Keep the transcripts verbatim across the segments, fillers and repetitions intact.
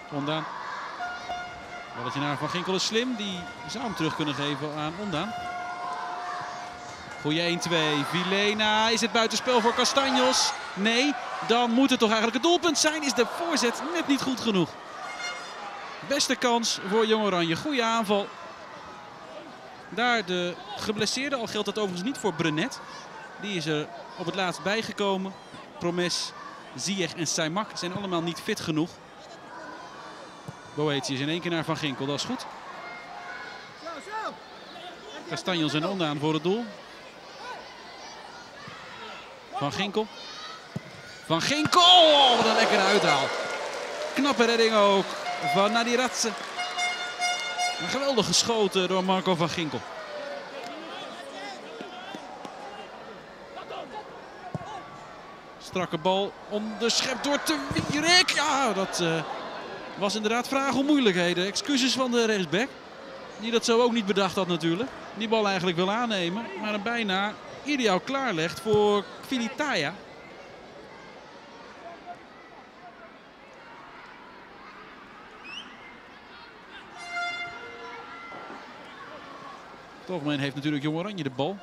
Ondaan. Balletje naar Van Ginkel is slim. Die zou hem terug kunnen geven aan Ondaan. Goeie één twee. Vilena. Is het buitenspel voor Castanjos? Nee. Dan moet het toch eigenlijk het doelpunt zijn. Is de voorzet net niet goed genoeg. Beste kans voor Jong Oranje. Goeie aanval. Daar de geblesseerde. Al geldt dat overigens niet voor Brenet. Die is er op het laatst bijgekomen. Promes, Ziyech en Saimak zijn allemaal niet fit genoeg. Boetius in één keer naar Van Ginkel. Dat is goed. Castanjos en Ondaan voor het doel. Van Ginkel. Van Ginkel! Oh, wat een lekkere uithaal. Knappe redding ook van Nadiradze. Een geweldig geschoten door Marco van Ginkel. Strakke bal onderschept door Te Wierik. Ja, dat uh, was inderdaad vraag om moeilijkheden. Excuses van de rechtsback. Die dat zo ook niet bedacht had natuurlijk. Die bal eigenlijk wil aannemen. Maar hem bijna ideaal klaarlegt voor Kvitaya. Op het algemeen heeft natuurlijk Jong Oranje de bal.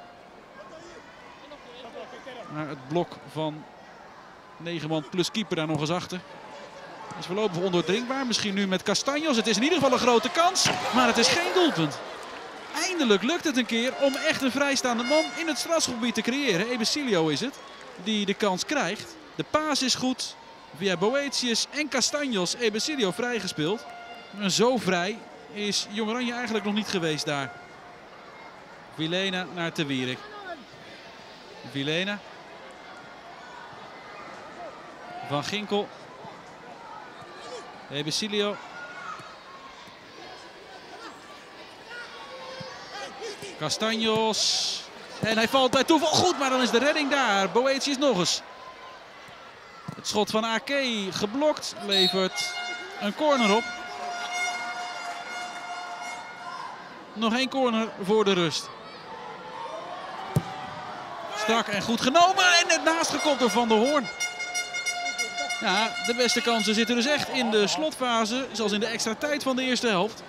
Maar het blok van negen man plus keeper daar nog eens achter. Is voorlopig ondoordringbaar. Misschien nu met Castanjos. Het is in ieder geval een grote kans. Maar het is geen doelpunt. Eindelijk lukt het een keer om echt een vrijstaande man in het strafschopgebied te creëren. Ebesilio is het die de kans krijgt. De paas is goed. Via Boetius en Castanjos Ebesilio vrijgespeeld. En zo vrij is Jong Oranje eigenlijk nog niet geweest daar. Vilena naar Te Wierik. Vilena. Van Ginkel. Ebesilio. Castanjos. En hij valt bij toeval goed, maar dan is de redding daar. Boetius nog eens. Het schot van Ake geblokt. Levert een corner op. Nog één corner voor de rust. Strak en goed genomen en net naast gekopt door Van der Hoorn. Ja, de beste kansen zitten dus echt in de slotfase, zoals in de extra tijd van de eerste helft.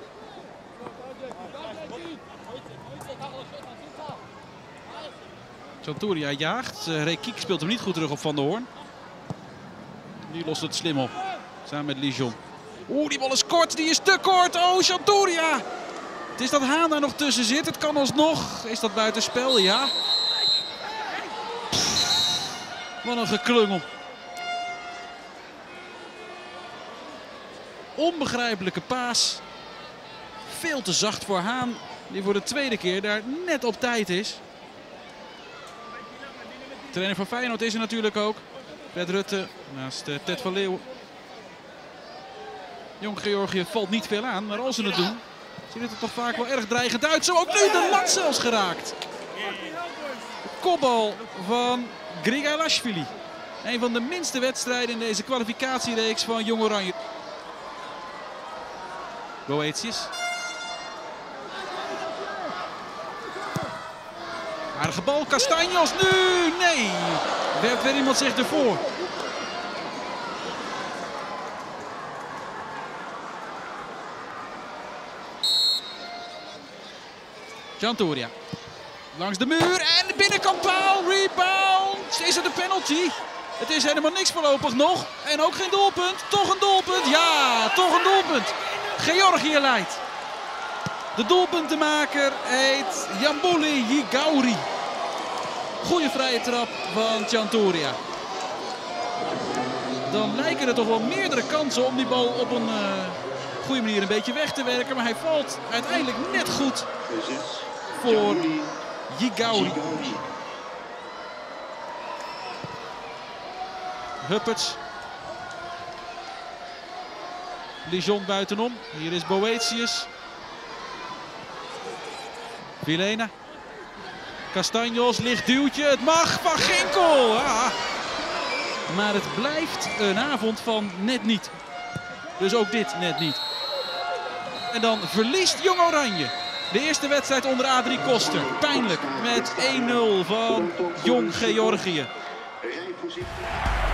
Chanturia jaagt. Rekiek speelt hem niet goed terug op Van der Hoorn. Die lost het slim op. Samen met Lijon. Oeh, die bal is kort. Die is te kort. Oh, Chanturia. Het is dat Haan daar nog tussen zit. Het kan alsnog. Is dat buitenspel? Ja. Wat een geklungel. Onbegrijpelijke paas. Veel te zacht voor Haan. Die voor de tweede keer daar net op tijd is. De trainer van Feyenoord is er natuurlijk ook. Fred Rutte naast uh, Ted van Leeuwen. Jong Georgië valt niet veel aan. Maar als ze het doen, ziet het er toch vaak wel erg dreigend uit. Zo ook nu de lat zelfs geraakt. De kopbal van Grigalashvili. Een van de minste wedstrijden in deze kwalificatiereeks van Jong Oranje. Boetius. Aardige bal, Castanjos nu, nee. Werpt weer iemand zich ervoor. Chanturia. Langs de muur en de binnenkant paal, rebound. Is het een penalty? Het is helemaal niks voorlopig nog. En ook geen doelpunt. Toch een doelpunt. Ja, toch een doelpunt. Georgië leidt. De doelpuntenmaker heet Yamboli Yigauri. Goeie vrije trap van Chanturia. Dan lijken er toch wel meerdere kansen om die bal op een uh, goede manier een beetje weg te werken. Maar hij valt uiteindelijk net goed voor Yigauri. Hupperts. Lijon buitenom. Hier is Boetius. Vilena. Castanjos, licht duwtje. Het mag. Van Ginkel. Ah. Maar het blijft een avond van net niet. Dus ook dit net niet. En dan verliest Jong Oranje de eerste wedstrijd onder Adrie Koster. Pijnlijk met één nul van Jong Georgië.